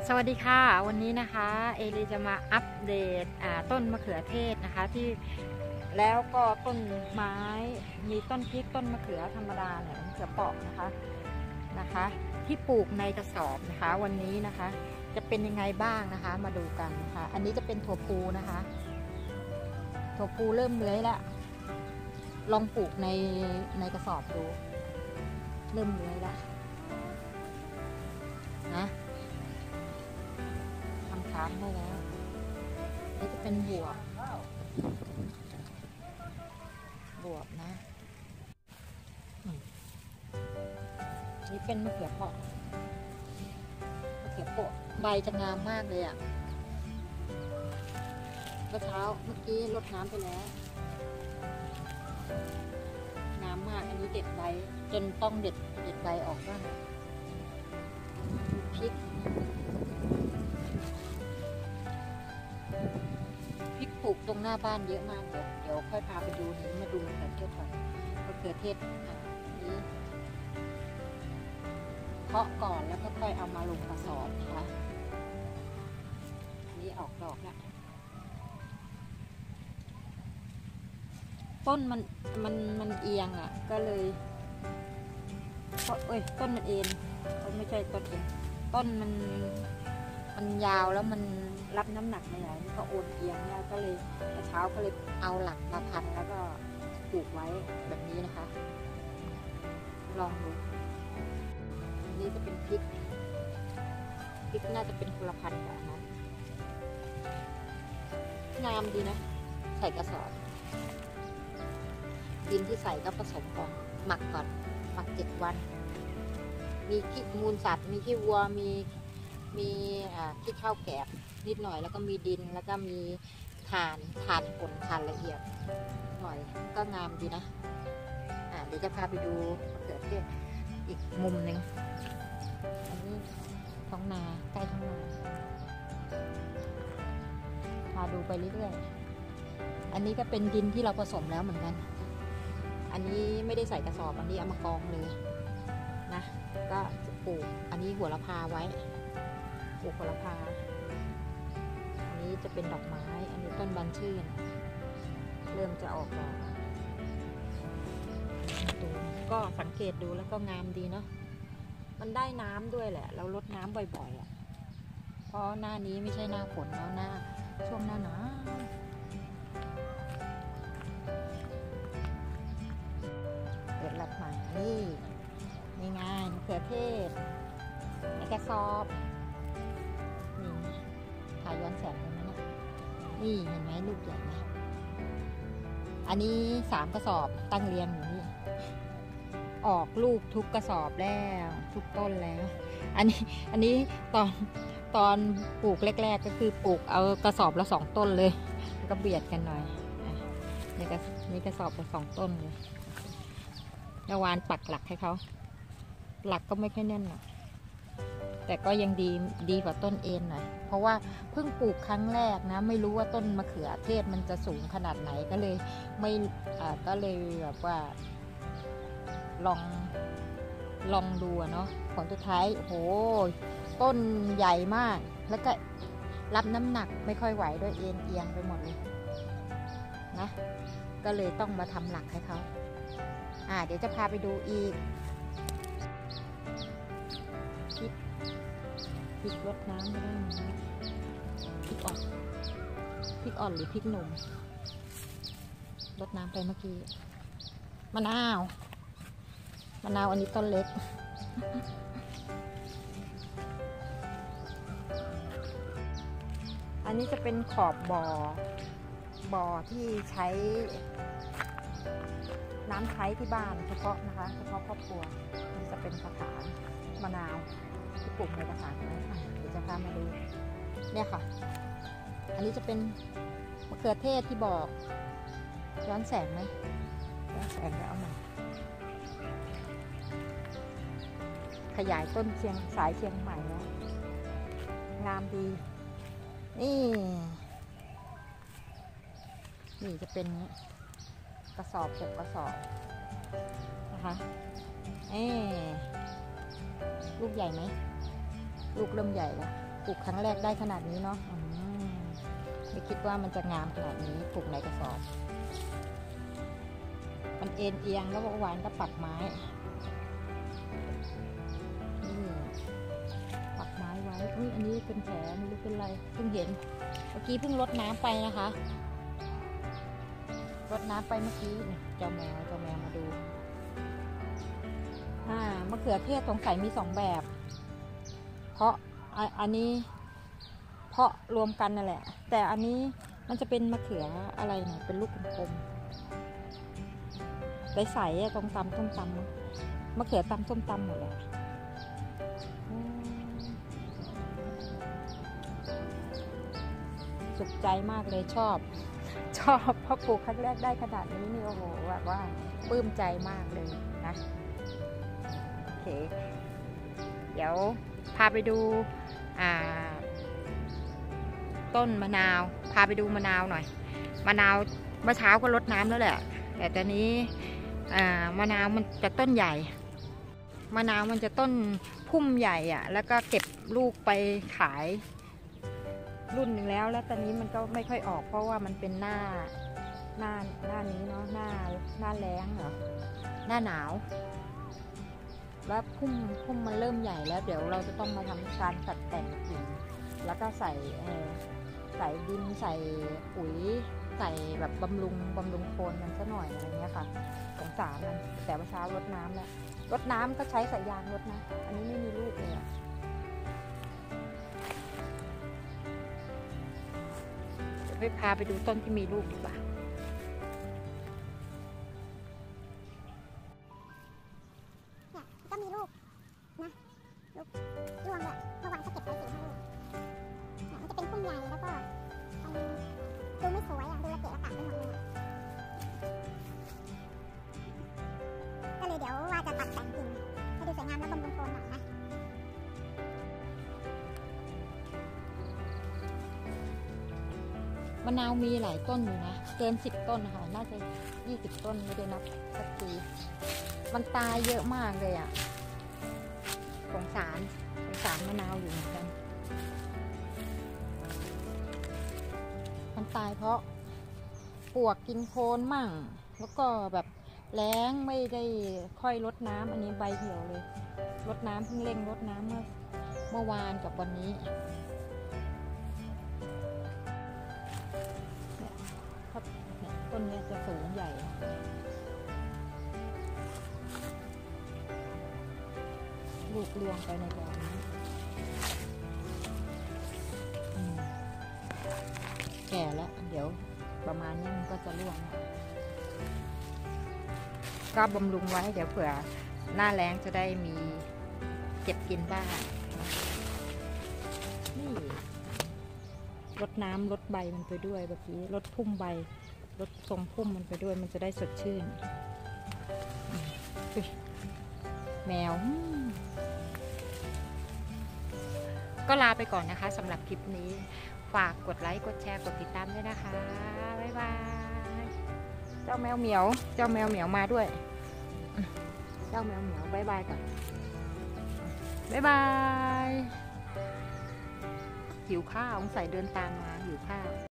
สวัสดีค่ะวันนี้นะคะเอลีจะมาอัปเดตต้นมะเขือเทศนะคะที่แล้วก็ต้นไม้มีต้นพริกต้นมะเขือธรรมดาเนี่ยมะเขือเปราะนะคะที่ปลูกในกระสอบนะคะวันนี้นะคะจะเป็นยังไงบ้างนะคะมาดูกันนะคะอันนี้จะเป็นถั่วพูนะคะถั่วพูเริ่มเลื้อยแล้วลองปลูกในกระสอบดูเริ่มเลื้อยแล้วนะทำค้างได้แล้วนี่จะเป็นบวบนะนี่เป็นมะเขือเปราะใบจะงามมากเลยอ่ะเมื่อกี้รดน้ำไปแล้วงามมากอันนี้เด็ดใบจนต้องเด็ดใบออกบ้างพริกปลูกตรงหน้าบ้านเยอะมากเดี๋ยวค่อยพาไปดูนี้มาดูมะเขือเทศก่อนมะเขือเทศนี้เพาะก่อนแล้วก็ค่อยเอามาลงกระสอบนะคะนี้ออกดอกแล้วต้นมันเอียงอ่ะก็เลยต้นมันเอ็นไม่ใช่ต้นเอ็นต้นมันยาวแล้วมันรับน้ำหนักไม่ได้ก็โอนเอียงเนี่ยก็เลยเช้าก็เลยเอาหลักมาพันแล้วก็ปลูกไว้แบบนี้นะคะลองดูนี่จะเป็นพริกน่าจะเป็นคนละพันกันนะงามดีนะใส่กระสอบดินที่ใส่ก็ผสมก่อนหมักก่อนหมัก7 วันมีขี้มูลสัตว์มีขี้วัวมีขี้ข้าวแกบนิดหน่อยแล้วก็มีดินแล้วก็มีถ่านป่นถ่านละเอียดหน่อยก็งามดีนะเดี๋ยวจะพาไปดูมะเขือเทศอีกมุมหนึ่งอันนี้ท้องนาใกล้ท้องนาพาดูไปเรื่อยๆอันนี้ก็เป็นดินที่เราผสมแล้วเหมือนกันอันนี้ไม่ได้ใส่กระสอบอันนี้เอามากองเลยนะก็จะปลูกอันนี้หัวละพาไว้ปลูกหัวละพาอันนี้จะเป็นดอกไม้อันนี้ต้นบานชื่นเริ่มจะออกดอกก็สังเกตดูแล้วก็งามดีเนาะมันได้น้ำด้วยแหละเราลดน้ำบ่อยๆเพราะหน้านี้ไม่ใช่หน้าฝนแล้วหน้าช่วงหน้าหนาวเปิดรับมานี่ง่ายมะเขือเทศในกระสอบนี่ถ่ายย้อนแสงเลยนะนี่เห็นไหมลูกใหญ่ไหมอันนี้3 กระสอบตั้งเรียงอยู่นี่ออกลูกทุกกระสอบแล้วทุกต้นแล้วอันนี้ตอนปลูกแรกๆก็คือปลูกเอากระสอบละ2 ต้นเลยก็เบียดกันหน่อยนี่กระสอบละ2 ต้นเลยเมื่อวานปักหลักให้เขาหลักก็ไม่ค่อยแน่นหรอกแต่ก็ยังดีกว่าต้นเอ็นหน่อยเพราะว่าเพิ่งปลูกครั้งแรกนะไม่รู้ว่าต้นมะเขือเทศมันจะสูงขนาดไหนก็เลยแบบว่าลองดูเนาะผลสุดท้ายโอ้โหต้นใหญ่มากแล้วก็รับน้ำหนักไม่ค่อยไหวด้วยเอียงไปหมดเลยนะก็เลยต้องมาทำหลักให้เขาเดี๋ยวจะพาไปดูอีกพริกรดน้ำไม่ได้พริกอ่อนหรือพริกหนุ่มรดน้ำไปเมื่อกี้มะนาวอันนี้ต้นเล็กอันนี้จะเป็นขอบบ่อที่ใช้น้ำใช้ที่บ้านเฉพาะนะคะเฉพาะครอบครัวนี่จะเป็นกระถางมะนาวที่ปลูกในกระถางนะเดี๋ยวจะพามาดูเนี่ยค่ะอันนี้จะเป็นมะเขือเทศที่บอกย้อนแสงไหมย้อนแสงแล้วเอามาขยายต้นสายเชียงใหม่แล้วงามดีนี่จะเป็นกระสอบ6 กระสอบนะคะลูกใหญ่ไหมลูกเริ่มใหญ่แล้วปลูกครั้งแรกได้ขนาดนี้เนาะไม่คิดว่ามันจะงามขนาดนี้ปลูกในกระสอบมันเอ็นเอียงแล้วหวานก็ปักไม้นี่ปักไม้ไว้อุ้ยอันนี้เป็นแผลไม่รู้เป็นไรเพิ่งเห็นเมื่อกี้เพิ่งรดน้ำไปนะคะรดน้ำไปเมื่อกี้เจ้าแมวมาดูมะเขือเทศสงสัยมี2แบบเพราะอันนี้เพาะรวมกันนั่นแหละแต่อันนี้มันจะเป็นมะเขืออะไรเนี่ยเป็นลูกกลมๆใสๆตรงตำส้มตำมะเขือตำส้มตำหมดเลยสุขใจมากเลยชอบเพราะปลูกครั้งแรกได้ขนาดนี้นี่โอ้โหแบบว่าปลื้มใจมากเลยนะโอเคเดี๋ยวพาไปดูต้นมะนาวพาไปดูมะนาวหน่อยมะนาวเมื่อเช้าก็รดน้ำแล้วแหละแต่ตอนนี้มะนาวมันจะต้นใหญ่มะนาวมันจะต้นพุ่มใหญ่อ่ะแล้วก็เก็บลูกไปขายรุ่นหนึ่งแล้วตอนนี้มันก็ไม่ค่อยออกเพราะว่ามันเป็นหน้านี้เนาะหน้าแล้งเหรอหน้าหนาวแล้วพุ่มมันเริ่มใหญ่แล้วเดี๋ยวเราจะต้องมาทำการตัดแต่งกิ่งแล้วก็ใส่ดินใส่ปุ๋ยใส่แบบบำรุงโคนมันซะหน่อยอะไรเงี้ยค่ะสงสารมันแต่เช้ารดน้ำแล้วรดน้ำก็ใช้สายยางรดนะอันนี้ไม่มีลูกเลยอะเดี๋ยวไปพาไปดูต้นที่มีลูกดีกว่าก็มีลูกนะลูกร่วงด้วยเมื่อวานก็เก็บไป4-5 ลูกมันจะเป็นพุ่มใหญ่แล้วก็ดูไม่สวยดูระเกะระกะไปหมดเลยก็เลยเดี๋ยวว่าจะตัดแต่งกิ่งให้ดูสวยงามแล้วบำรุงโคนหน่อยนะมะนาวมีหลายต้นอยู่นะเกิน10 ต้นนะคะน่าจะ20 ต้นไม่ได้นับสักทีมันตายเยอะมากเลยอ่ะสงสารมะนาวอยู่เหมือนกันมันตายเพราะปลวกกินโคนมั่งแล้วก็แบบแล้งไม่ได้ค่อยรดน้ำอันนี้ใบเหี่ยวเลยรดน้ำเพิ่งเร่งรดน้ำเมื่อวานกับวันนี้ต้นนี้จะสูงใหญ่ลูกรวงไปในบ่อนี้แก่แล้วเดี๋ยวประมาณนี้มันก็จะร่วงก็บำรุงไว้เดี๋ยวเผื่อหน้าแล้งจะได้มีเก็บกินบ้างนี่รดน้ำรดใบมันไปด้วยเมื่อกี้รดพุ่มใบรดทรงพุ่มมันไปด้วยมันจะได้สดชื่นแมวก็ลาไปก่อนนะคะสำหรับคลิปนี้ฝากกดไลค์กดแชร์กดติดตามด้วยนะคะบ๊ายบายเจ้าแมวเหมียวมาด้วยเจ้าแมวเหมียวบ๊ายบายก่อนบ๊ายบายหิวข้าวสงสัยเดินตามมาหิวข้าว